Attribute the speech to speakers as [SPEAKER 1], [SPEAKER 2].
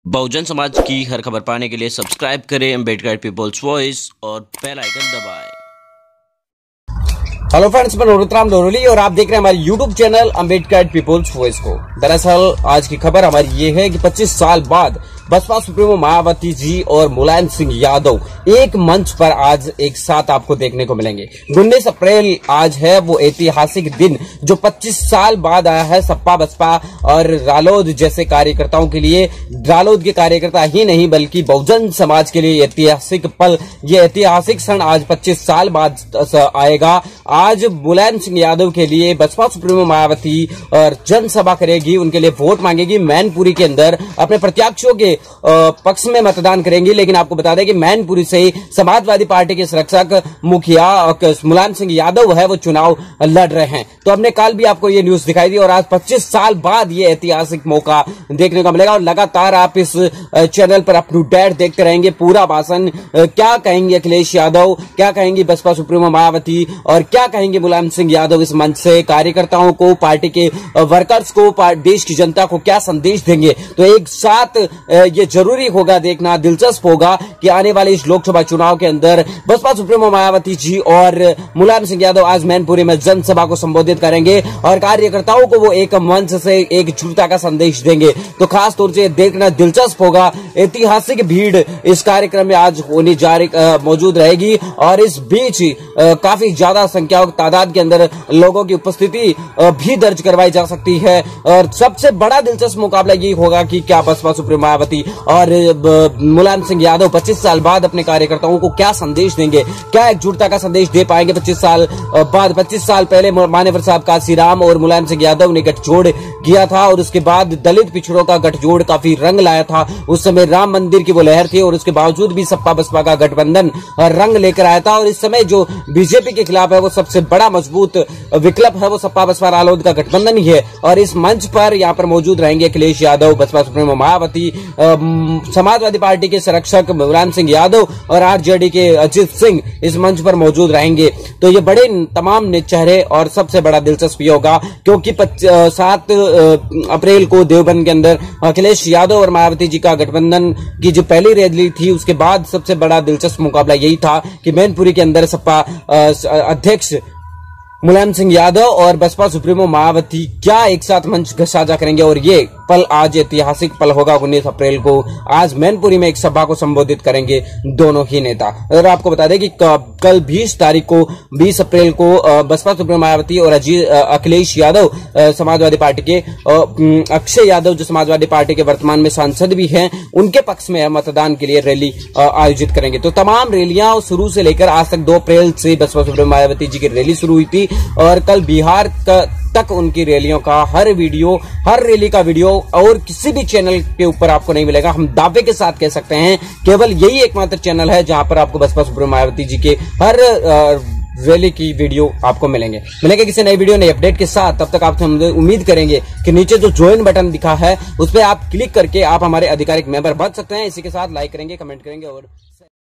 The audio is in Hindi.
[SPEAKER 1] बहुजन समाज की हर खबर पाने के लिए सब्सक्राइब करें अम्बेडकर पीपल्स वॉइस और बेल आइकन दबाएं।
[SPEAKER 2] हेलो फ्रेंड्स, मैं नूरुतराम डोरोली और आप देख रहे हैं हमारे YouTube channel Ambedkar people's voice को। दरअसल आज की खबर हमारी ये है कि 25 साल बाद बसपा सुप्रीमो मायावती जी और मुलायम सिंह यादव एक मंच पर आज एक साथ आपको देखने को मिलेंगे। 19 अप्रैल आज है वो ऐतिहासिक दिन जो 25 साल बाद आया है सपा बसपा और रालोद जैसे कार्यकर्ताओं के लिए। रालोद के कार्यकर्ता ही नहीं बल्कि बहुजन समाज के लिए ऐतिहासिक पल, ये ऐतिहासिक क्षण आज 25 साल बाद आएगा। आज मुलायम सिंह यादव के लिए बसपा सुप्रीमो मायावती और जनसभा करेगी, उनके लिए वोट मांगेगी। मैनपुरी के अंदर अपने प्रत्याशियों के पक्ष में मतदान करेंगे। लेकिन आपको बता दें कि मैनपुरी से समाजवादी पार्टी के संरक्षक मुखिया मुलायम सिंह यादव है वो चुनाव लड़ रहे हैं। तो हमने कल भी आपको ये न्यूज दिखाई दी और आज 25 साल बाद ये ऐतिहासिक मौका देखने को मिलेगा। और लगातार आप इस चैनल पर अप टू डेट देखते रहेंगे पूरा भाषण। क्या कहेंगे अखिलेश यादव, क्या कहेंगी बसपा सुप्रीमो मायावती और क्या कहेंगे मुलायम सिंह यादव इस मंच से, कार्यकर्ताओं को, पार्टी के वर्कर्स को, देश की जनता को क्या संदेश देंगे। तो एक साथ ये जरूरी होगा देखना, दिलचस्प होगा कि आने वाले इस लोकसभा चुनाव के अंदर बसपा सुप्रीमो मायावती जी और मुलायम सिंह यादव आज मैनपुरी में जनसभा को संबोधित करेंगे और कार्यकर्ताओं को वो एक मंच से एकजुटता का संदेश देंगे। तो खास तौर से देखना दिलचस्प होगा। ऐतिहासिक भीड़ इस कार्यक्रम में आज होने मौजूद रहेगी और इस बीच काफी ज्यादा संख्या तादाद के अंदर लोगों की उपस्थिति भी दर्ज करवाई जा सकती है। और सबसे बड़ा दिलचस्प मुकाबला ये होगा कि क्या बसपा सुप्रीमो मायावती और मुलायम सिंह यादव 25 साल बाद अपने कार्यकर्ताओं को क्या संदेश देंगे, क्या एकजुटता का संदेश दे पाएंगे 25 साल बाद। 25 साल पहले मान्यवर साहब काशीराम और मुलायम सिंह यादव ने गठजोड़ किया था और उसके बाद दलित पिछड़ों का गठजोड़ काफी रंग लाया था। उस समय राम मंदिर की वो लहर थी और उसके बावजूद भी सपा बसपा का गठबंधन रंग लेकर आया था। और इस समय जो बीजेपी के खिलाफ है वो सबसे बड़ा मजबूत विकल्प है वो सपा बसपा रालोद का गठबंधन ही है। और इस मंच पर यहाँ पर मौजूद रहेंगे अखिलेश यादव, बसपा सुप्रीमो मायावती, समाजवादी पार्टी के संरक्षक मुलायम सिंह यादव और आरजेडी के अजीत सिंह इस मंच पर मौजूद रहेंगे। तो ये बड़े तमाम चेहरे और सबसे बड़ा दिलचस्प ये होगा क्योंकि 7 अप्रैल को देवबंद के अंदर अखिलेश यादव और मायावती जी का गठबंधन की जो पहली रैली थी उसके बाद सबसे बड़ा दिलचस्प मुकाबला यही था कि मैनपुरी के अंदर सपा अध्यक्ष मुलायम सिंह यादव और बसपा सुप्रीमो मायावती क्या एक साथ मंच साझा करेंगे। और ये पल आज ऐतिहासिक पल होगा। 19 अप्रैल को आज मैनपुरी में एक सभा को संबोधित करेंगे दोनों ही नेता। और आपको बता दें कि कल 20 तारीख को 20 अप्रैल को बसपा सुप्रीमो मायावती और अखिलेश यादव समाजवादी पार्टी के अक्षय यादव जो समाजवादी पार्टी के वर्तमान में सांसद भी हैं उनके पक्ष में मतदान के लिए रैली आयोजित करेंगे। तो तमाम रैलियां शुरू से लेकर आज तक 2 अप्रैल से बसपा सुप्रीमो मायावती जी की रैली शुरू हुई थी और कल बिहार तक उनकी रैलियों का हर रैली का वीडियो और किसी भी चैनल के ऊपर आपको नहीं मिलेगा। हम दावे के साथ कह सकते हैं केवल यही एकमात्र चैनल है जहां पर आपको बसपा सुप्रीमो मायावती जी के हर रैली की वीडियो आपको मिलेंगे किसी नई वीडियो नई अपडेट के साथ। तब तक आपसे हम उम्मीद करेंगे कि नीचे जो ज्वाइन बटन दिखा है उस पर आप क्लिक करके आप हमारे आधिकारिक मेंबर बन सकते हैं। इसी के साथ लाइक करेंगे, कमेंट करेंगे और